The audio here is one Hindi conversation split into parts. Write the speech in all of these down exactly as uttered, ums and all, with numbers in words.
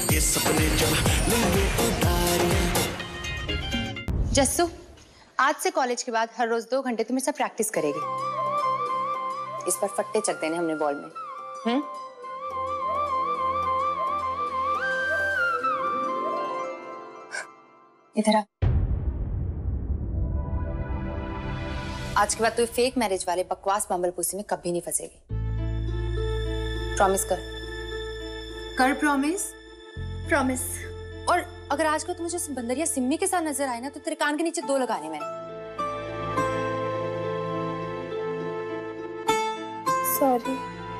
ये सपने जब लेंगे उधारियां। जस्सू, आज से कॉलेज के बाद हर रोज दो घंटे तुम सब प्रैक्टिस करेगी। इस पर फट्टे चक देने हमने बॉल में। हम्म? इधर आ। आज के बाद तू फेक मैरिज वाले बकवास बम्बलपुसी में कभी नहीं फंसेगी। प्रॉमिस कर। कर प्रॉमिस। प्रॉमिस। और अगर आज को तुम मुझे बंदरिया सिम्मी के साथ नजर आए ना तो तेरे कान के नीचे दो लगाने मैंने। सॉरी।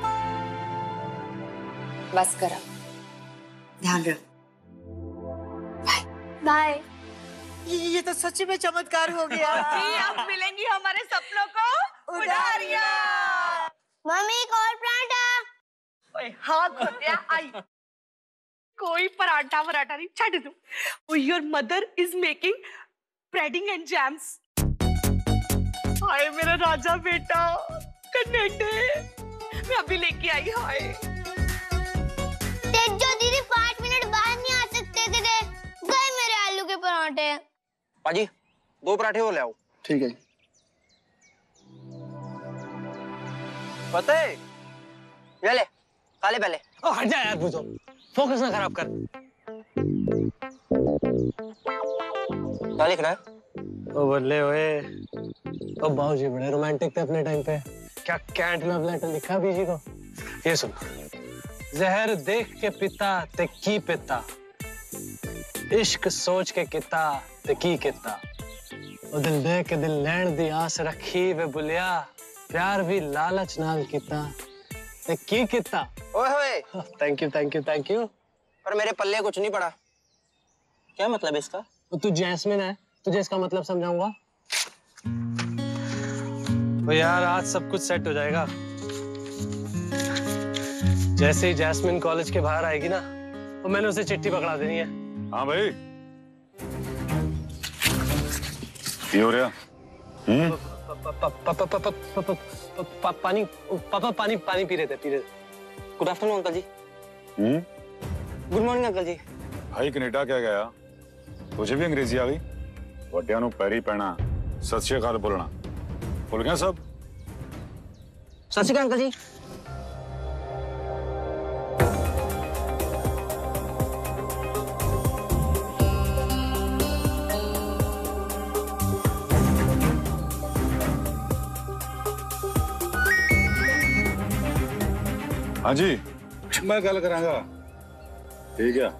बस कर अब। ध्यान रख। बाय। बाय। ये तो सच में चमत्कार हो गया। अब मिलेंगी हमारे सपनों को उधारियां। मम्मी एक और पराठा। ओए हाँ खोतिया आई। कोई पराठा पराठा नहीं छੱਡ दो। Your mother is making breading and jams. हाय मेरा राजा बेटा कन्नेडे मैं अभी लेके आई। हाय तेजो दीदी पाँच मिनट बाद नहीं आ सकते थे, गए मेरे आलू के पराठे। पाजी दो पराठे और ले आओ। ठीक है। पता है ये ले खा ले पहले। ओ हट जा यार बुझो, फोकस ना खराब कर। क्या लिख रहा है? ओ बल्ले ओए, ओ बाबूजी बड़े रोमांटिक थे अपने टाइम पे। क्या कैंट लव लेटर लिखा बीजी को। ये सुन। जहर देख के पिता ते की पिता, इश्क सोच के किता ते की किता, ओ दिल दे के दिल लैण दी आस रखी वे बुलिया, प्यार भी लालच नाल किता ते की किता। ओए होए thank you thank you thank you. पर मेरे पल्ले कुछ नहीं पड़ा। क्या मतलब इसका? तू जैस्मिन है, तुझे इसका मतलब समझाऊंगा। तो यार आज सब कुछ सेट हो जाएगा। जैसे ही जैस्मिन कॉलेज के बाहर आएगी ना, तो मैंने उसे चिट्ठी पकड़ा देनी है। हाँ भाई ये हो रहा। हम्म पानी पापा पानी पानी पी रहे थे पी रहे थे। Good afternoon uncle ji. Hmm good morning uncle ji. भाई कनेडा क्या गया, तुझे भी अंग्रेजी आ गई? वड्डिया नू पैरी पैना, सत श्री अकाल बोलना भूल गया सब? सत श्री अकाल अंकल जी। हाँ जी मैं गल करांगा। ठीक है।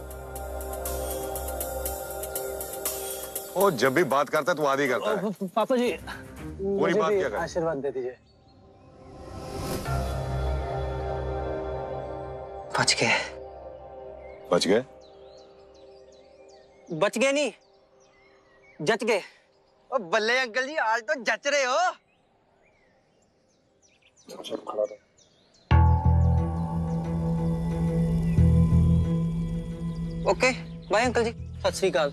वो जब भी बात करता है तो आदि करता है। पापा जी पूरी बात क्या कर? आशीर्वाद दे दीजिए। बच गए। बच गए? बच गए नहीं जच गए। ओ बल्ले अंकल जी आज तो जच रहे हो। खड़ा रहो। Okay bye uncle ji. सत श्री अकाल।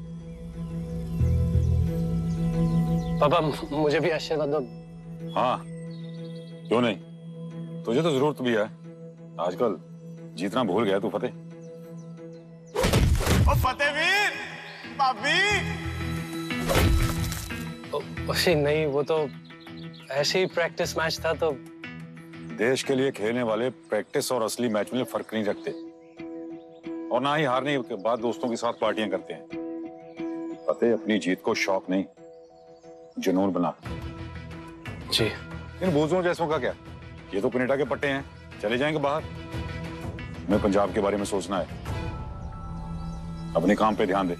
पापा मुझे भी आशीर्वाद दो। हाँ क्यों नहीं, तुझे तो जरूरत भी है। आजकल जीतना भूल गया तू फतेह। ओ फतेहवीर भाभी। नहीं वो तो ऐसे ही प्रैक्टिस मैच था। तो देश के लिए खेलने वाले प्रैक्टिस और असली मैच में फर्क नहीं रखते, और ना ही हारने के बाद दोस्तों के साथ पार्टियां करते हैं। फतेह अपनी जीत को शौक नहीं जुनून बना। जी। इन बूजों जैसों का क्या, ये तो कनाडा के पट्टे हैं, चले जाएंगे बाहर। हमें पंजाब के बारे में सोचना है। अपने काम पे ध्यान दे।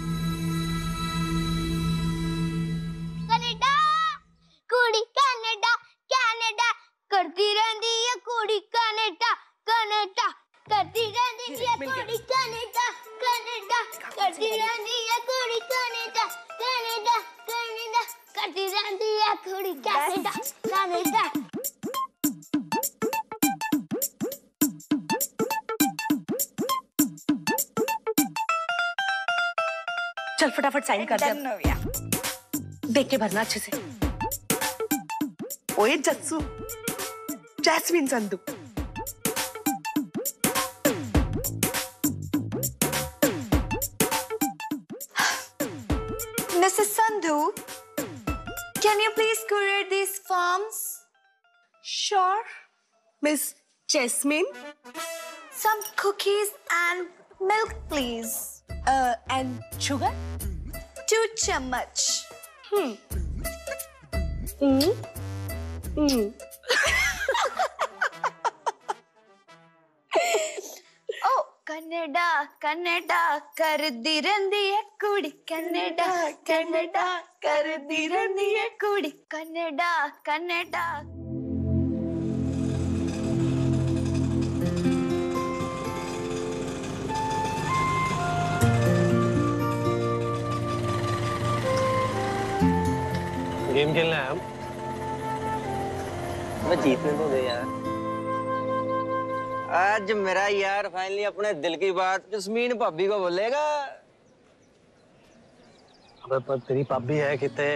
कनाडा कुड़ी कनाडा कनाडा करती रहती है कुड़ी कनाडा कनाडा करती रहती है कुड़ी कनाडा कनाडा करती रहती है कुड़ी कनाडा कनाडा कनाडा करती रहती है कुड़ी कनाडा कनाडा। चल फटाफट साइन कर दे। देख के भरना अच्छे से। ओए Jassu Jasmine Sandhu Can you please courier these forms? Sure, Miss Jasmine. Some cookies and milk, please. Uh, and sugar? Two chammach. Hmm. Hmm. Hmm. Oh, Canada, Canada, कर दी रंदी है कुड़ी. Canada, Canada, कर दी रंदी है कुड़ी. Canada, Canada. गेम खेलना है हम। मैं जीतने तो दे यार। आज मेरा यार फाइनली अपने दिल की बात जस्मीन भाभी को बोलेगा। अबे पर तेरी भाभी है कितने?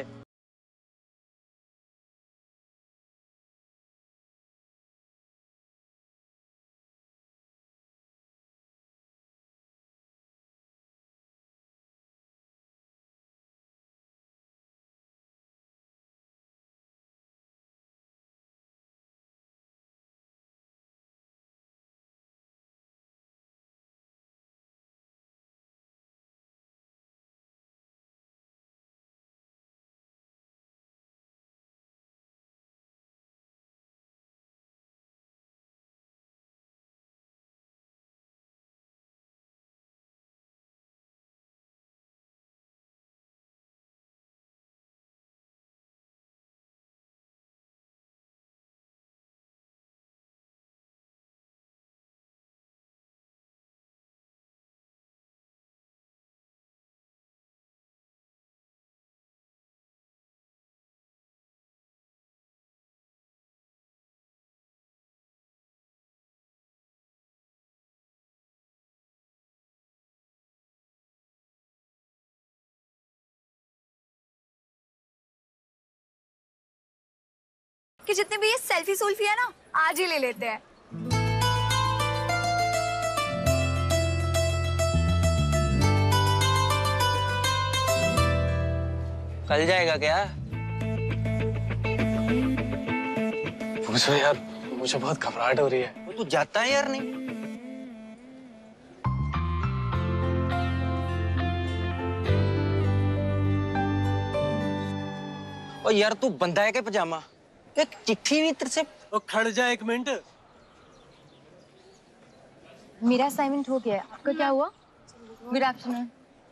कि जितने भी ये सेल्फी सोल्फी है ना, आज ही ले लेते हैं। कल जाएगा क्या? पूछो यार, मुझे बहुत घबराहट हो रही है। वो तू जाता है यार नहीं? और यार तू बंदा है क्या पजामा? एक चिट्ठी नहीं तेरे से? तो खड़ जा एक मिनट। मेरा असाइनमेंट हो गया, आपका क्या हुआ? Good afternoon.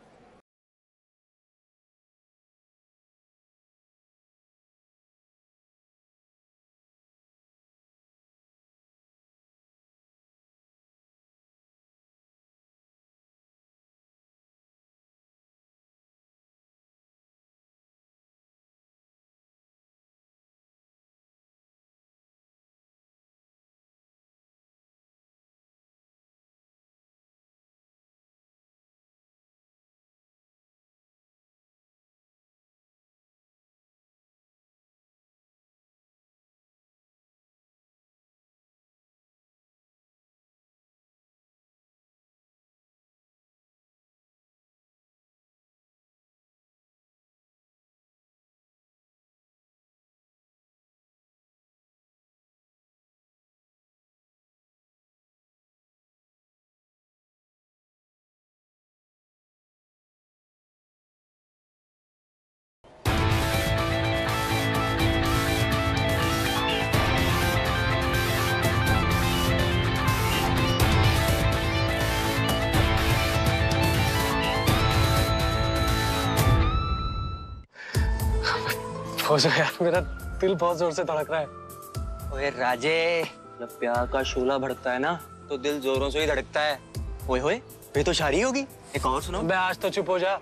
पूछो यार, मेरा दिल बहुत जोर से धड़क रहा है। ओए राजे, जब प्यार का शोला भड़कता है ना, तो दिल जोरों से ही धड़कता है। ओए होए, ये तो शायरी होगी। एक और सुनो। मैं आज तो चुप हो जा।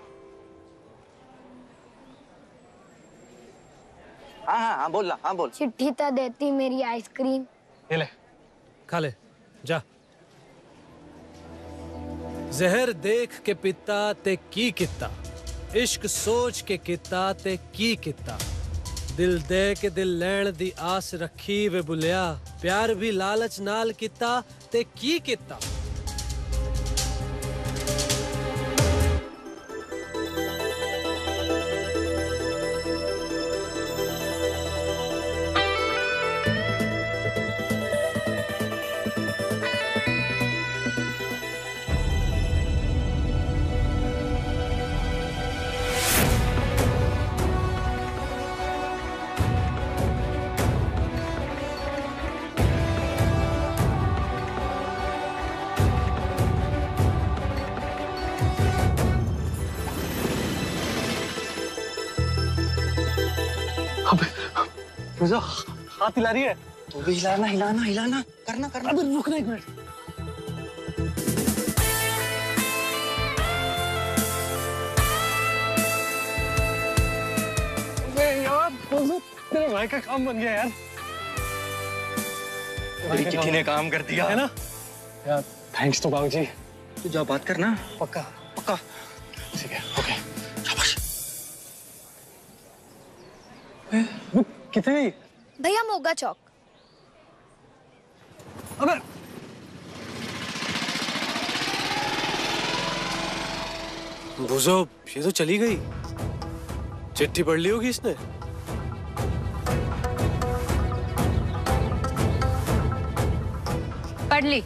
हाँ हाँ हाँ बोल हाँ बोल। चिट्ठी तो देती मेरी आइसक्रीम। ये ले, खा ले, जा। जहर देख के पिता ते की किता, इश्क सोच के किता ते की किता, दिल दे के दिल लैण दी आस रखी वे बुलिया, प्यार भी लालच नाल किता ते की किता। मुझे हाथ हिला रही है। तू भी हिलाना हिलाना हिलाना करना करना। अबे रुकना एक मिनट। यार तेरे भाई का काम बन गया यार। तेरी चिट्ठी ने काम कर दिया है ना यार। थैंक्स तो बाबूजी। तू जा बात करना। पक्का पक्का। ठीक है ओके। शाबाश। कितने गई? भैया मोगा चौक। अबे बुझो ये तो चली गई। चिट्ठी पढ़ ली होगी इसने। पढ़ ली।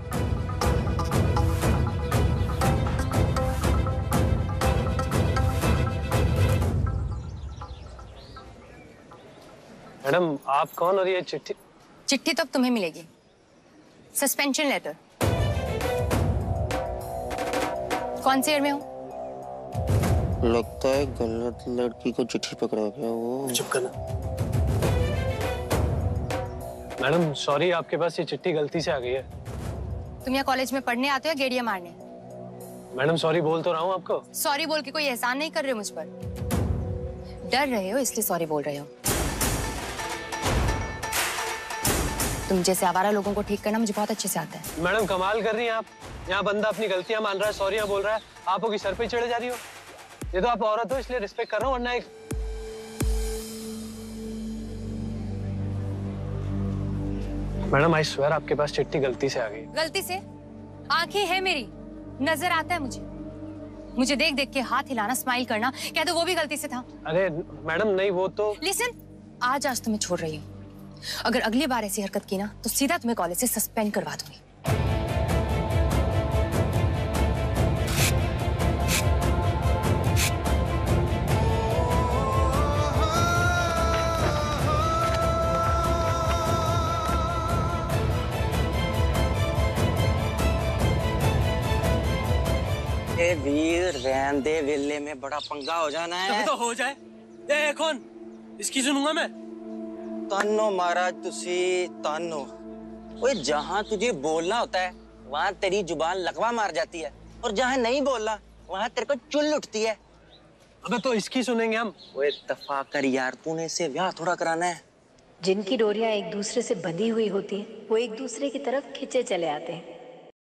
मैडम आप कौन और ये चिट्ठी? चिट्ठी तो अब तुम्हें मिलेगी। Suspension letter. कौन से ईयर में हो? लगता है गलत लड़की को चिट्ठी पकड़ा गया वो। चुप करना। मैडम सॉरी आपके पास ये चिट्ठी गलती से आ गई है। तुम यहाँ कॉलेज में पढ़ने आते हो या गेड़िया मारने? मैडम सॉरी बोल तो रहा हूँ आपको। सॉरी बोल के कोई एहसान नहीं कर रहे हो मुझ पर। डर रहे हो इसलिए सॉरी बोल रहे हो। तुम जैसे आवारा लोगों को ठीक करना मुझे बहुत अच्छे से आता है। मैडम कमाल कर रही हैं आप। यहाँ बंदा अपनी गलतियां मान रहा है, सॉरी बोल रहा है, आप होगी सर पे चढ़े जा रही हो। ये तो आप औरत हो इसलिए रिस्पेक्ट कर रहा हूँ, वरना एक मैडम आई स्वेयर आपके पास चिट्ठी गलती से आ गई। गलती से? आंखें है मेरी, नजर आता है मुझे। मुझे देख देख के हाथ हिलाना, स्माइल करना, क्या तो वो भी गलती से था? अरे मैडम नहीं वो तो। लिसन, आज आज तुम्हें छोड़ रही हूँ। अगर अगली बार ऐसी हरकत की ना तो सीधा तुम्हें कॉलेज से सस्पेंड करवा दूंगी। ए वीर रहन दे, वेले में बड़ा पंगा हो जाना है। तो हो जाए। ए कौन? इसकी सुनूंगा मैं। तानो महाराज तुसी तानो। ओए जहाँ तुझे बोलना होता है वहाँ तेरी जुबान लकवा मार जाती है, और जहाँ नहीं बोलना वहाँ तेरे को चुल उठती है। अबे तो इसकी सुनेंगे हम। ओए दफा कर यार, तूने इससे ब्याह थोड़ा कराना है। जिनकी डोरियां एक दूसरे से बंधी हुई होती हैं, वो एक दूसरे की तरफ खींचे चले आते हैं।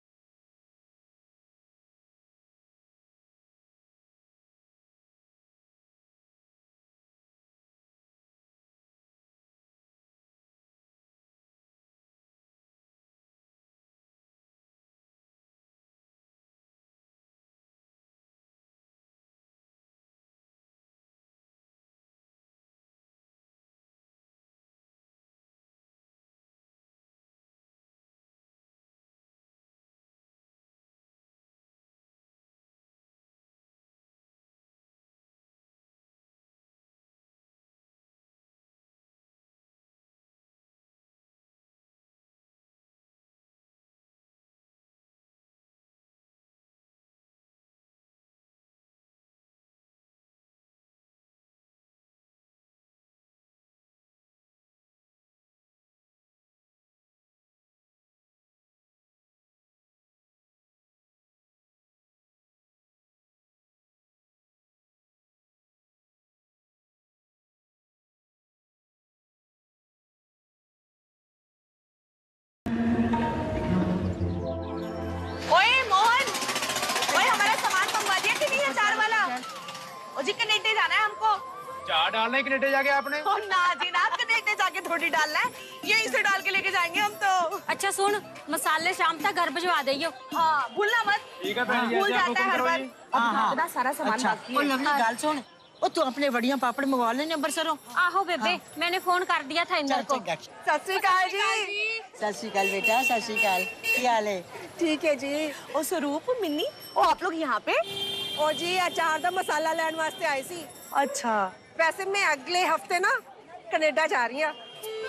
जी कनेडे जाना है हमको। चार डालना है कनेडे जाके आपने? ओ ना जी ना, कनेडे जाके थोड़ी डालना है, यहीं से डाल के लेके जाएंगे हम तो। अच्छा सुन, मसाले शाम तक घर भिजवा दइयो। हाँ भूलना मत। ठीक है हाँ, भूल जाता है हर बार। हाँ हाँ इतना सारा सामान अच्छा, बाकी ओ है। लवली गाल सुन, ओ तू अपने बढ़िया पापड़ मंगवा लेने अंबरसरों। आहो बेबे, मैंने फोन कर दिया था इंदर को। सत श्री अकाल जी। सत श्री अकाल बेटा, सत श्री अकाल। क्या हाल है? ठीक है जी। ओ स्वरूप, मिन्नी, ओ आप लोग यहाँ पे? ओ जी अचार दा मसाला लेने वास्ते आई सी। अच्छा। वैसे मैं अगले हफ्ते ना कनाडा जा रही हूँ।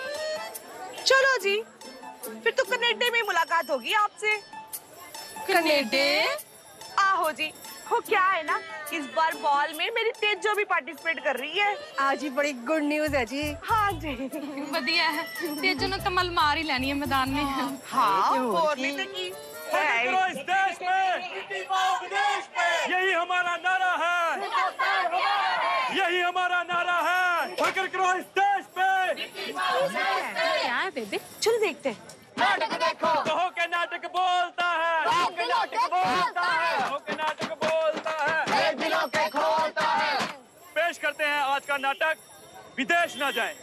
चलो जी, फिर तो कनेडे में मुलाकात होगी आपसे। कनेडे? आहो जी, वो क्या है ना, इस बार बॉल में मेरी तेजो भी पार्टिसिपेट कर रही है। आज ही बड़ी गुड न्यूज है जी। हाँ जी ਵਧੀਆ ਹੈ ਤੇਜੋ ਨੇ ਕਮਲ ਮਾਰ ਹੀ ਲੈਣੀ ਹੈ मैदान में। हाँ और नहीं तो की इस देश में यही हमारा नारा है, यही हमारा नारा है। फख्र करो इस देश पे। क्या है बेबी? चलो देखते हैं। नाटक देखो, कहो के नाटक बोलता है, कहो के नाटक बोलता है, कहो के नाटक बोलता है, दिलों के खोलता है। पेश करते हैं आज का नाटक विदेश ना जाए।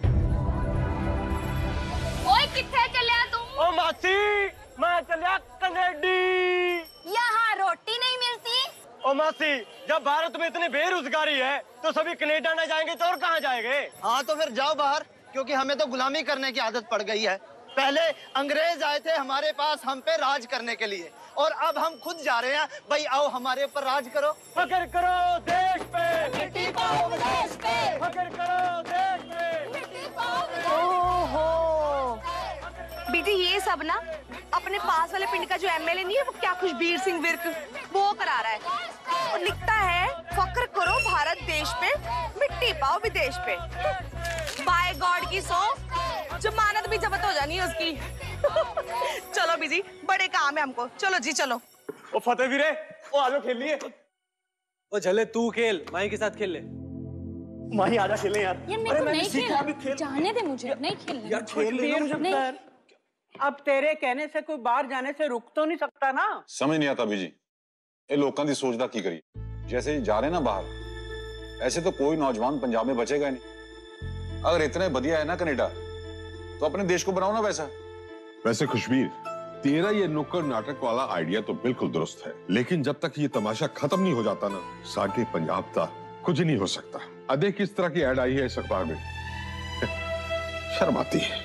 ओए किथे चलिया तू? ओ मासी मैं चलिया कनेडी। यहाँ रोटी नहीं मिलती। ओ मासी जब भारत में इतनी बेरोजगारी है तो सभी कनेडा ना जाएंगे तो और कहाँ जाएंगे? हाँ तो फिर जाओ बाहर, क्योंकि हमें तो गुलामी करने की आदत पड़ गई है। पहले अंग्रेज आए थे हमारे पास हम पे राज करने के लिए, और अब हम खुद जा रहे हैं। भाई आओ हमारे ऊपर राज करो। फख्र करो देश पे, मिट्टी पाओ विदेश पे। फख्र करो देश पे। ओहो बेटी, ये सब ना अपने पास वाले पिंड का जो एमएलए नहीं है, वो क्या खुशबीर सिंह विर्क, वो करा रहा है। और लिखता है फख्र करो भारत देश पे, मिट्टी पाओ विदेश पे। बाय गॉड की सौ जमानत भी जब्त हो जानी है उसकी। चलो बीजी, बड़े काम है हमको, चलो जी चलो। ओ फतेह वीरे, ओ आलो खेल लिए। ओ चले तू खेल, माही के साथ खेल ले। माही आजा खेलें यार। यार मेरे को नहीं खेलना, जाने दे मुझे, नहीं खेलना। यार खेल ले मुझे नहीं। अब तेरे कहने से कोई बाहर जाने से रुक तो नहीं सकता ना। समझ नहीं आता बीजी, ये लोगों की सोचदा की करिए। जैसे ही जा रहे ना बाहर, ऐसे तो कोई नौजवान पंजाब में बचेगा नहीं। अगर इतने बढ़िया है ना कनाडा, तो अपने देश को बनाओ ना वैसा। वैसे खुशबीर, तेरा ये नुक्कड़ नाटक वाला आइडिया तो बिल्कुल दुरुस्त है, लेकिन जब तक ये तमाशा खत्म नहीं हो जाता ना, सारे पंजाब का कुछ नहीं हो सकता। अदे किस तरह की ऐड आई है इस अखबार में, शर्म आती है।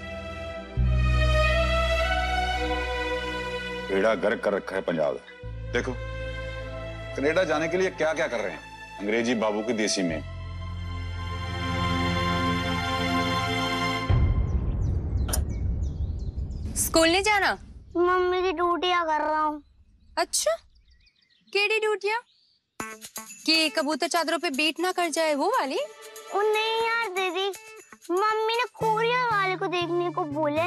बेड़ा गर्क कर रखा है पंजाब। देखो कनाडा जाने के लिए क्या क्या कर रहे हैं अंग्रेजी बाबू की देसी में। स्कूल नहीं जाना? मम्मी की ड्यूटियां कर रहा हूँ। अच्छा, केड़ी ड्यूटियां? कि कबूतर चादरों पे बीट ना कर जाए वो वाली? ओ नहीं यार दीदी, मम्मी ने कोरियर वाले को देखने को बोले।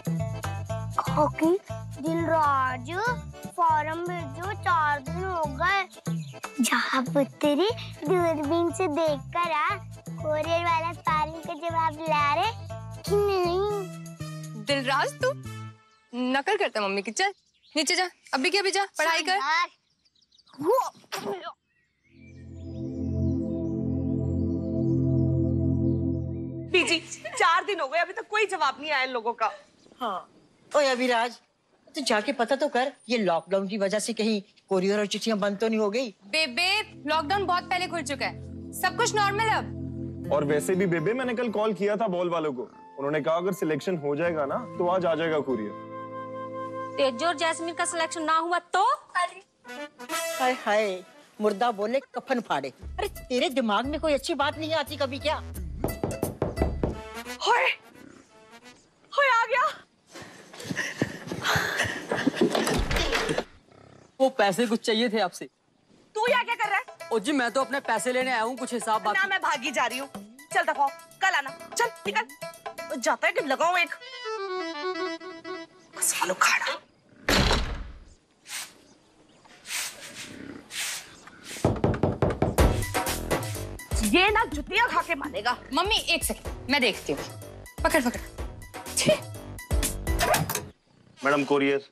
दिलराज फॉर्म भेजो, चार दिन हो गए। जहाँ पुत्री दूरबीन से देखकर आ, कोरियर वाला पारी का जवाब ला रहे कि नहीं। दिलराज तू नकल करता मम्मी की। चल नीचे जा, अभी क्या भी जा, पढ़ाई कर। बीजी, चार दिन हो गए, अभी तक कोई जवाब नहीं आया इन लोगों का। हाँ ओए अभिराज, तो जाके पता तो कर, ये लॉकडाउन की वजह से कहीं कोरियर और चिट्ठियां बंद तो नहीं हो गई? बेबे लॉकडाउन बहुत पहले खुल चुका है, सब कुछ नॉर्मल है अब। और वैसे भी बेबे, मैंने कल कॉल किया था बॉल वालों को, उन्होंने कहा अगर सिलेक्शन हो जाएगा ना तो आज आ जाएगा कुरियर। तेजो और जैस्मिन का सिलेक्शन ना हुआ तो? हाय हाय, मुर्दा बोले कफन फाड़े। अरे तेरे दिमाग में कोई अच्छी बात नहीं आती कभी क्या? होए, होए आ गया। वो पैसे कुछ चाहिए थे आपसे। तू यहाँ क्या कर रहा है? ओ जी मैं तो अपने पैसे लेने आया हूँ, कुछ हिसाब बाकी। ना मैं भागी जा रही हूँ, चल दफा, कल आना, चल निकल। जाता है कि लगाओ एक सालो खाड़ा। ये ना जुतियां खा के मारेगा। मम्मी एक सेकंड, मैं देखती हूँ। पकड़ पकड़। Madam courier.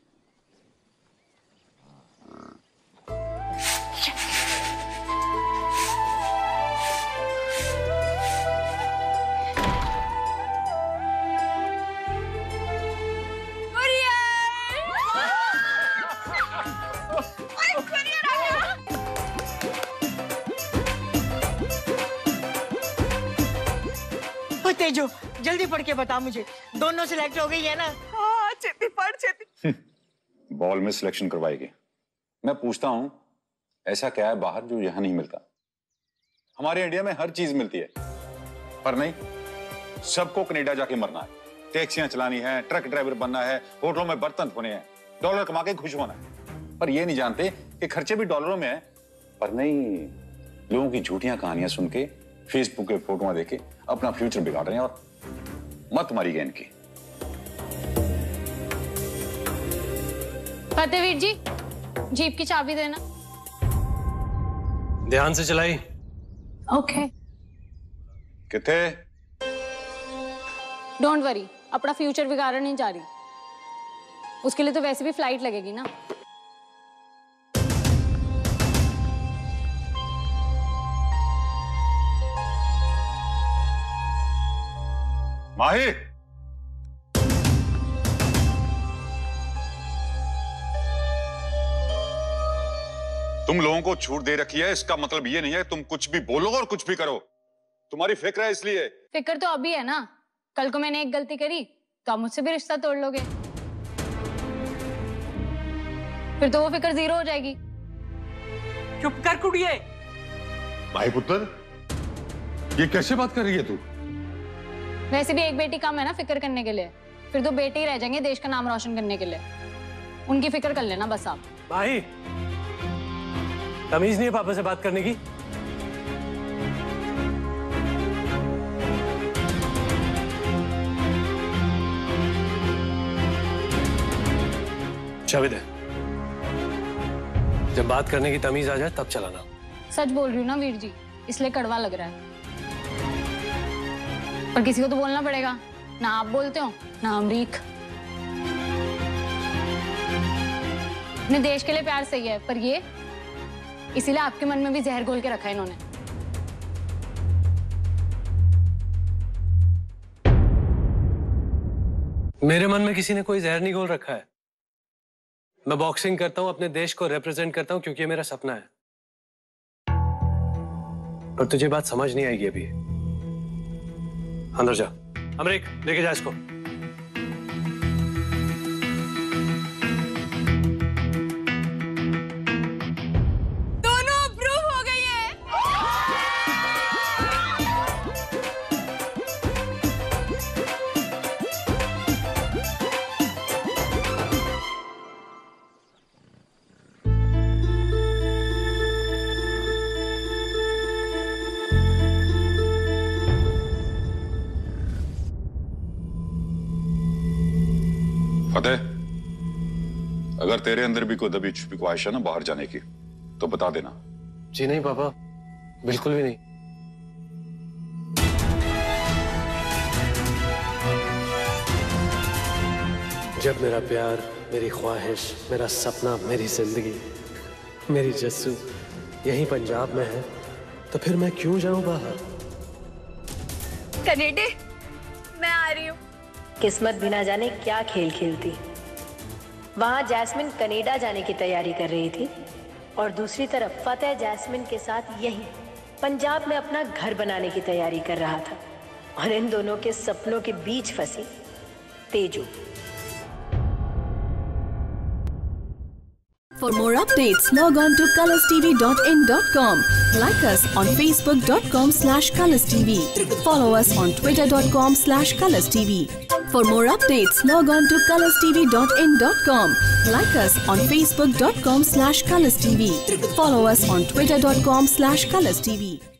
तेजो जल्दी पढ़ के बता मुझे, दोनों सिलेक्ट हो गई है ना? हाँ चेती पढ़ चेती। बॉल में सिलेक्शन करवाएगी। मैं पूछता हूँ ऐसा क्या है बाहर जो यहाँ नहीं मिलता? हमारे इंडिया में हर चीज मिलती है, पर नहीं, सबको कनाडा जाके मरना है। टैक्सियां चलानी है, ट्रक ड्राइवर बनना है, होटलों में बर्तन धोने हैं, डॉलर कमा के खुश होना है। पर ये नहीं जानते कि खर्चे भी डॉलरों में है। पर नहीं, लोगों की झूठियां कहानियां सुन के, फेसबुक पे फोटोआं देके अपना फ्यूचर बिगाड़ रहे हैं और मत मारिए इनकी। फतेहवीर जी, जीप की चाबी देना। ध्यान से चलाई। ओके। किथे? डोंट वरी, अपना फ्यूचर बिगाड़ने नहीं जा रही। उसके लिए तो वैसे भी फ्लाइट लगेगी ना। माही, तुम लोगों को छूट दे रखी है, इसका मतलब ये नहीं है तुम कुछ भी बोलो और कुछ भी करो। तुम्हारी फिक्र है इसलिए। फिक्र तो अभी है ना, कल को मैंने एक गलती करी तो आप मुझसे भी रिश्ता तोड़ लोगे, फिर तो वो फिक्र जीरो हो जाएगी। चुप कर कुड़िए। भाई पुत्र, ये कैसे बात कर रही है तू? वैसे भी एक बेटी कम है ना फिक्र करने के लिए, फिर तो बेटे ही रह जाएंगे देश का नाम रोशन करने के लिए। उनकी फिक्र कर लेना बस आप। भाई, तमीज नहीं है पापा से बात करने की? चाबी दे। जब बात करने की तमीज आ जाए तब चलाना। सच बोल रही हूँ ना वीर जी, इसलिए कड़वा लग रहा है, पर किसी को तो बोलना पड़ेगा। ना आप बोलते हो ना अमरीक। अपने देश के लिए प्यार सही है, पर ये इसीलिए आपके मन में भी जहर घोल के रखा है इन्होंने। मेरे मन में किसी ने कोई जहर नहीं घोल रखा है। मैं बॉक्सिंग करता हूं, अपने देश को रिप्रेजेंट करता हूं क्योंकि ये मेरा सपना है। पर तुझे बात समझ नहीं आएगी अभी। अंदर जा। अमरीक, लेके जा इसको। दोनों अप्रूव हो गई है। फतेह, अगर तेरे अंदर भी कोई दबी छुपी ख्वाहिश है ना बाहर जाने की, तो बता देना। जी नहीं पापा, बिल्कुल भी नहीं। जब मेरा प्यार, मेरी ख्वाहिश, मेरा सपना, मेरी जिंदगी, मेरी जस्सू यहीं पंजाब में है, तो फिर मैं क्यों जाऊं बाहर? कनेडे, मैं आ रही हूँ। किस्मत भी ना जाने क्या खेल खेलती। वहां जैस्मिन कनाडा जाने की तैयारी कर रही थी और दूसरी तरफ फतेह जैस्मिन के साथ यहीं पंजाब में अपना घर बनाने की तैयारी कर रहा था। और इन दोनों के सपनों के बीच फंसी Tezu. For more updates, log on to colors t v dot in dot com. Like us on facebook dot com slash colors t v. Follow us on twitter dot com slash colors t v. For more updates, log on to colors t v dot in dot com. Like us on facebook dot com slash colors t v. Follow us on twitter dot com slash colors t v.